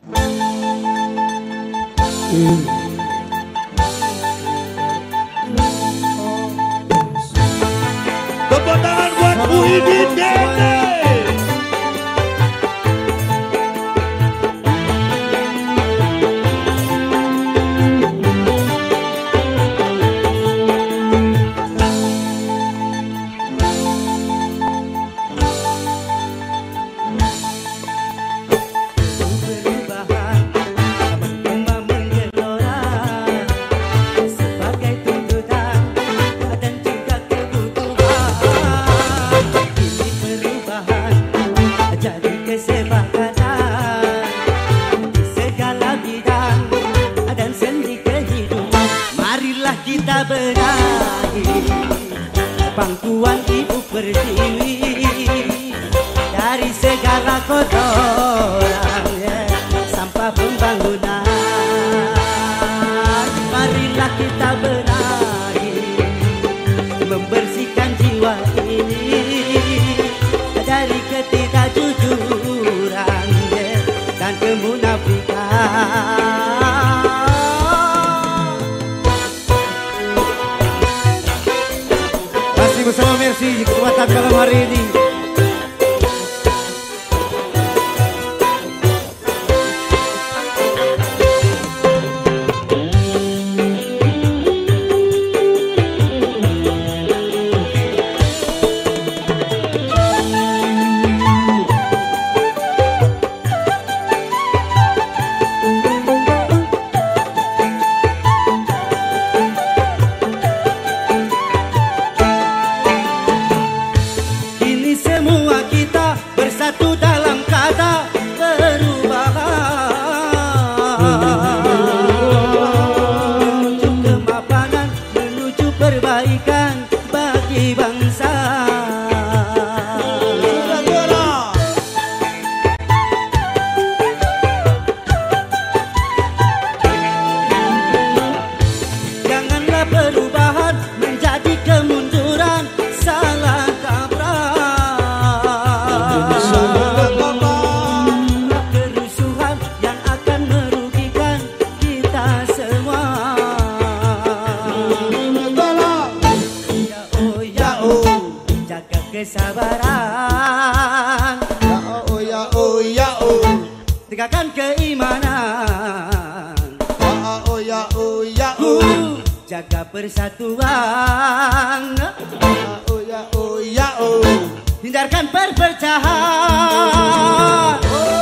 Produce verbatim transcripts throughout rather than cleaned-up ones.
Tepuk tangan buat Muhyiddin Dede. Kita benahi pangkuan ibu pertiwi dari segala kotoran ya, sampah pembangunan. Marilah kita benahi membersihkan jiwa ini dari ketidakjujuran ya, dan kemunafikan. Bersama Mercy kekuatan malam hari ini. Kesabaran, ya oh ya oh ya oh, tegakkan keimanan, ya oh ya oh ya oh, jaga persatuan, ya oh ya oh ya oh, hindarkan perpecahan.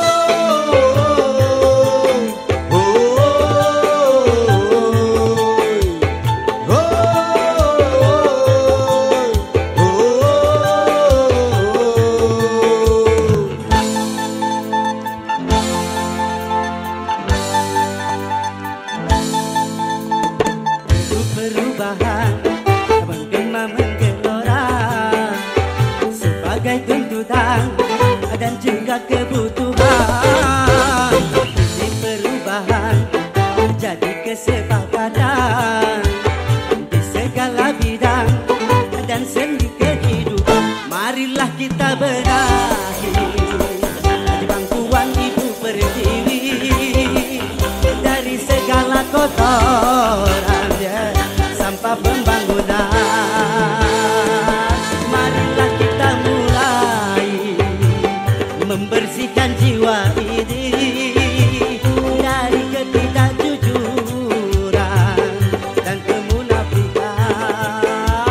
Menggema menggelora sebagai tuntutan dan juga kebutuhan. Ini perubahan jadi kesepakatan di segala bidang dan sendi kehidupan. Marilah kita benahi pangkuan ibu pertiwi dari segala kotoran ya, sampah pembangunan. Marilah kita mulai membersihkan jiwa ini dari ketidakjujuran dan kemunafikan.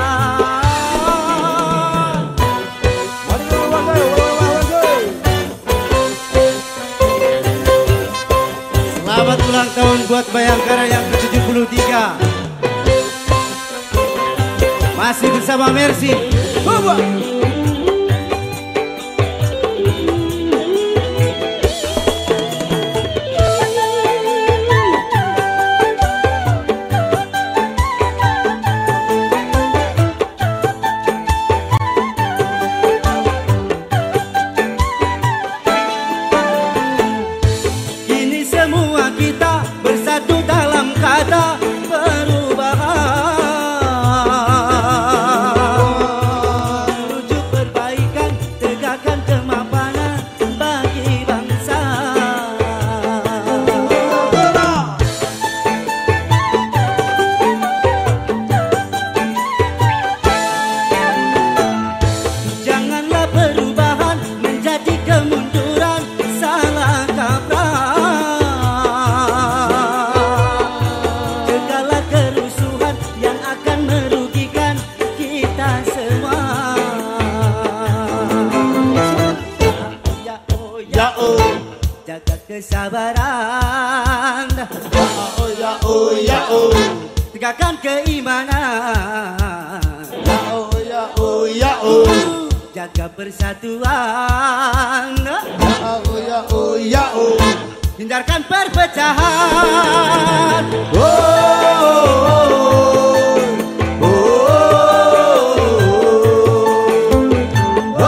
Selamat ulang tahun buat Bayangkara yang ke tujuh puluh tiga. Masih bersama Mercy. Baba. Kini semua kita bersatu dalam kata perubahan. jagakan keimanan. Ya oh ya oh ya oh. Jaga persatuan. Ya oh ya oh ya oh. Hindarkan perpecahan. Oh, oh, oh,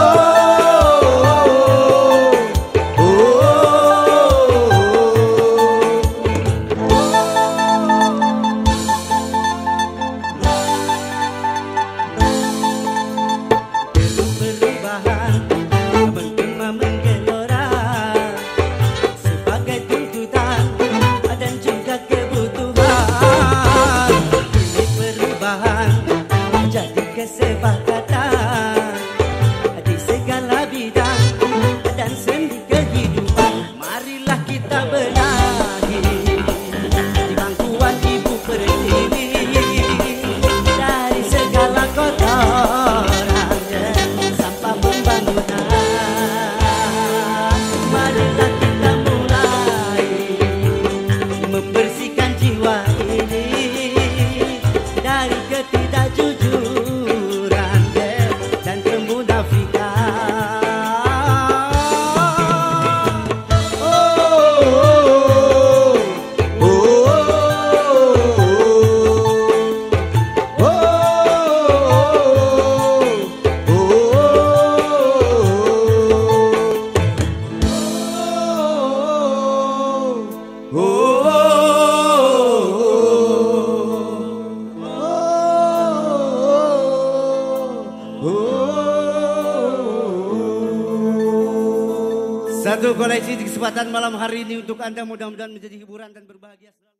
Belum perubahan menggema menggelora sebagai tuntutan dan juga kebutuhan. Ini perubahan jadi kesepakatan di segala bidang dan sendi kehidupan. Marilah kita benahi di bangkuan ibu pertiwi dari segala kotoran sampah pembangunan. Marilah kita mulai membersihkan jiwa ini dari ketidakjujuran dan kemunafikan. oh, oh, Satu koleksi di kesempatan malam hari ini untuk Anda, mudah-mudahan menjadi hiburan dan berbahagia selalu.